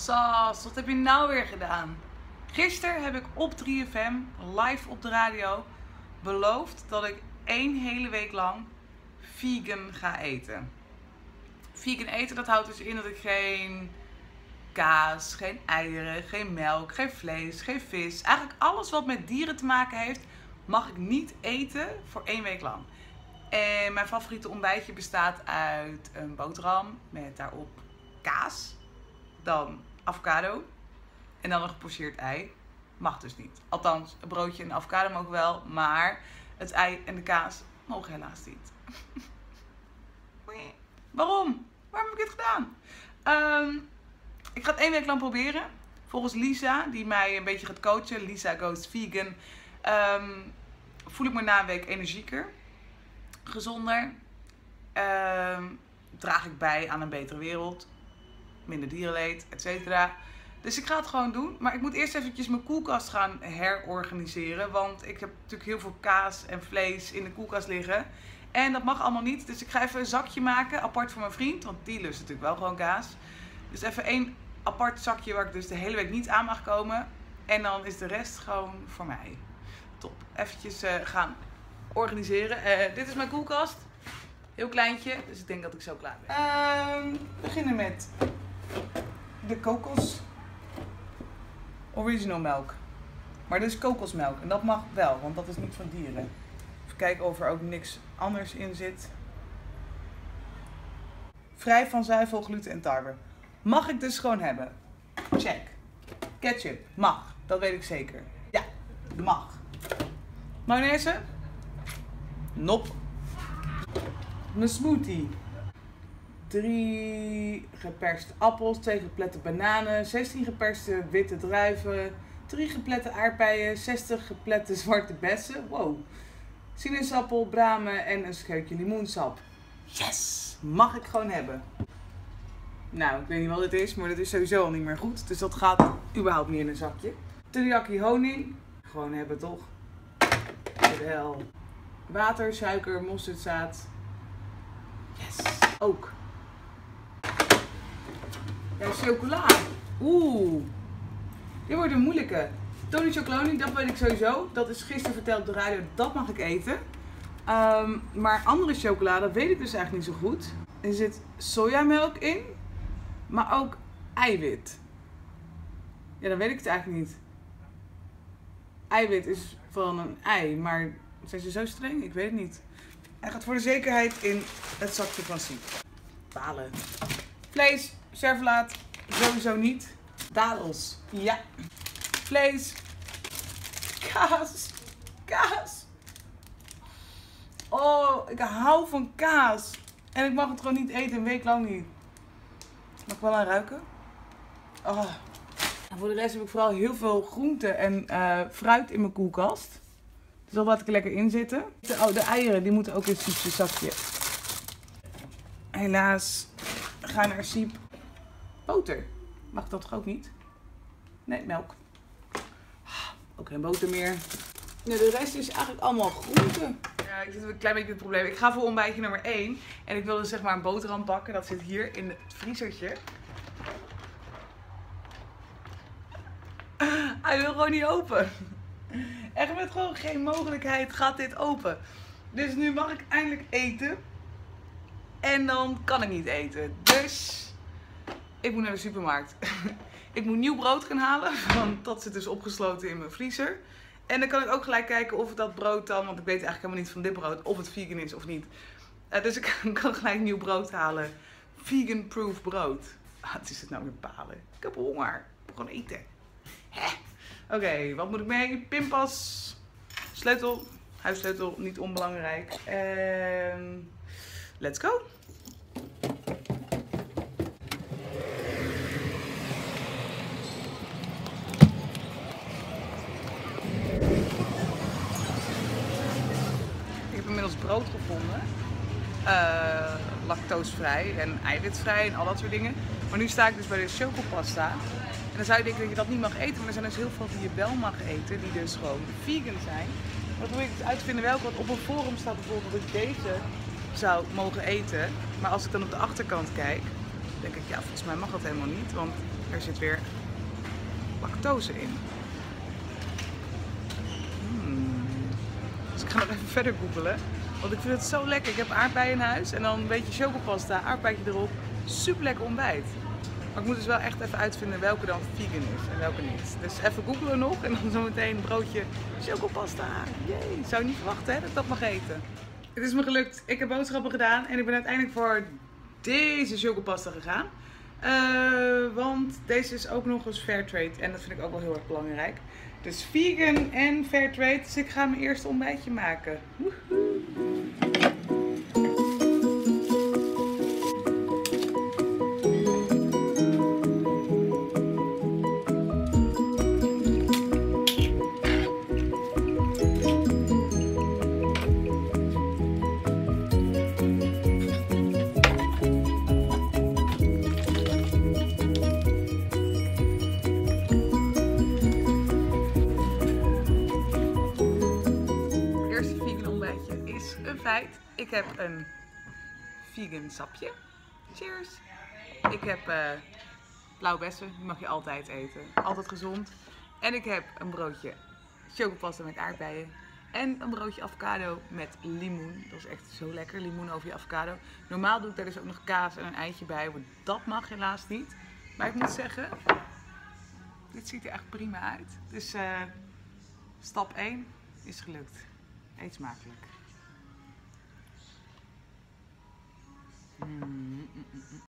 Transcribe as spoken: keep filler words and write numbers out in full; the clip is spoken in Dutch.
Sas, wat heb je nou weer gedaan? Gisteren heb ik op drie F M, live op de radio, beloofd dat ik één hele week lang vegan ga eten. Vegan eten, dat houdt dus in dat ik geen kaas, geen eieren, geen melk, geen vlees, geen vis. Eigenlijk alles wat met dieren te maken heeft, mag ik niet eten voor één week lang. En mijn favoriete ontbijtje bestaat uit een boterham met daarop kaas, dan avocado en dan een gepocheerd ei. Mag dus niet. Althans, een broodje en een avocado mogen wel, maar het ei en de kaas mogen helaas niet. Waarom? Waarom heb ik dit gedaan? Um, ik ga het één week lang proberen. Volgens Lisa, die mij een beetje gaat coachen, Lisa Goes Vegan, um, voel ik me na een week energieker, gezonder, um, draag ik bij aan een betere wereld, minder dierenleed, et cetera. Dus ik ga het gewoon doen. Maar ik moet eerst eventjes mijn koelkast gaan herorganiseren. Want ik heb natuurlijk heel veel kaas en vlees in de koelkast liggen. En dat mag allemaal niet. Dus ik ga even een zakje maken, apart voor mijn vriend. Want die lust natuurlijk wel gewoon kaas. Dus even één apart zakje waar ik dus de hele week niet aan mag komen. En dan is de rest gewoon voor mij. Top. Eventjes uh, gaan organiseren. Uh, dit is mijn koelkast. Heel kleintje. Dus ik denk dat ik zo klaar ben. Uh, we beginnen met de kokos. Original melk. Maar dit is kokosmelk. En dat mag wel, want dat is niet van dieren. Even kijken of er ook niks anders in zit. Vrij van zuivel, gluten en tarwe. Mag ik dus gewoon hebben. Check. Ketchup. Mag. Dat weet ik zeker. Ja, mag. Mayonaise? Nop. Mijn smoothie. drie geperste appels, twee geplette bananen, zestien geperste witte druiven, drie geplette aardbeien, zestig geplette zwarte bessen, wow, sinaasappel, bramen en een scheutje limoensap. Yes! Mag ik gewoon hebben. Nou, ik weet niet wat het is, maar dat is sowieso al niet meer goed, dus dat gaat überhaupt niet in een zakje. Teriyaki honing, gewoon hebben toch? Wel. Water, suiker, mosterdzaad. Yes! Ook. Ja, chocola. Oeh. Dit wordt een moeilijke. Tony Chocoloni, dat weet ik sowieso. Dat is gisteren verteld op de radio. Dat mag ik eten. Um, maar andere chocola, dat weet ik dus eigenlijk niet zo goed. Er zit sojamelk in. Maar ook eiwit. Ja, dan weet ik het eigenlijk niet. Eiwit is van een ei. Maar zijn ze zo streng? Ik weet het niet. Hij gaat voor de zekerheid in het zakje van Siep. Balen. Vlees, servelaat, sowieso niet. Dadels, ja. Vlees. Kaas. Kaas. Oh, ik hou van kaas. En ik mag het gewoon niet eten, een week lang niet. Mag ik wel aan ruiken? Oh. En voor de rest heb ik vooral heel veel groenten en uh, fruit in mijn koelkast. Dus dat laat ik er lekker in zitten. Oh, de eieren, die moeten ook in Siep's zakje. Helaas, ga naar Siep. Boter. Mag dat toch ook niet? Nee, melk. Ook geen boter meer. Nee, de rest is eigenlijk allemaal groenten. Ja, ik zit een klein beetje in het probleem. Ik ga voor ontbijtje nummer één. En ik wilde zeg maar een boterham pakken. Dat zit hier in het vriezertje. Hij wil gewoon niet open. Echt met gewoon geen mogelijkheid gaat dit open. Dus nu mag ik eindelijk eten. En dan kan ik niet eten. Dus ik moet naar de supermarkt. Ik moet nieuw brood gaan halen. Want dat zit dus opgesloten in mijn vriezer. En dan kan ik ook gelijk kijken of dat brood dan, want ik weet eigenlijk helemaal niet van dit brood, of het vegan is of niet. Uh, dus ik kan gelijk nieuw brood halen. Vegan proof brood. Ah, wat is het nou weer balen? Ik heb honger. Ik moet gewoon eten. Oké, okay, wat moet ik mee? Pinpas. Sleutel. Huissleutel, niet onbelangrijk. En let's go. Ik heb inmiddels brood gevonden. Uh, lactosevrij en eiwitvrij en al dat soort dingen. Maar nu sta ik dus bij de chocopasta. En dan zou je denken dat je dat niet mag eten, maar er zijn dus heel veel die je wel mag eten, die dus gewoon vegan zijn. Maar dan probeer ik dus uit te vinden welke, want op een forum staat bijvoorbeeld dat ik deze zou mogen eten. Maar als ik dan op de achterkant kijk, denk ik, ja, volgens mij mag dat helemaal niet, want er zit weer lactose in. Hmm. Dus ik ga nog even verder googelen, want ik vind het zo lekker. Ik heb aardbeien in huis en dan een beetje chocopasta, aardbeidje erop. Super lekker ontbijt. Maar ik moet dus wel echt even uitvinden welke dan vegan is en welke niet. Dus even googelen nog en dan zometeen een broodje chocopasta. Jee, zou je niet verwachten hè, dat ik dat mag eten. Het is me gelukt. Ik heb boodschappen gedaan en ik ben uiteindelijk voor deze chocopasta gegaan. Uh, want deze is ook nog eens Fairtrade en dat vind ik ook wel heel erg belangrijk. Dus vegan en Fairtrade, dus ik ga mijn eerste ontbijtje maken. Woehoe. Feit. Ik heb een vegan sapje. Cheers! Ik heb uh, blauwe bessen, die mag je altijd eten. Altijd gezond. En ik heb een broodje chocopasta met aardbeien. En een broodje avocado met limoen. Dat is echt zo lekker, limoen over je avocado. Normaal doe ik daar dus ook nog kaas en een eitje bij. Maar dat mag helaas niet. Maar ik moet zeggen, dit ziet er echt prima uit. Dus uh, stap één is gelukt. Eet smakelijk. Mm, mm, mm, mm.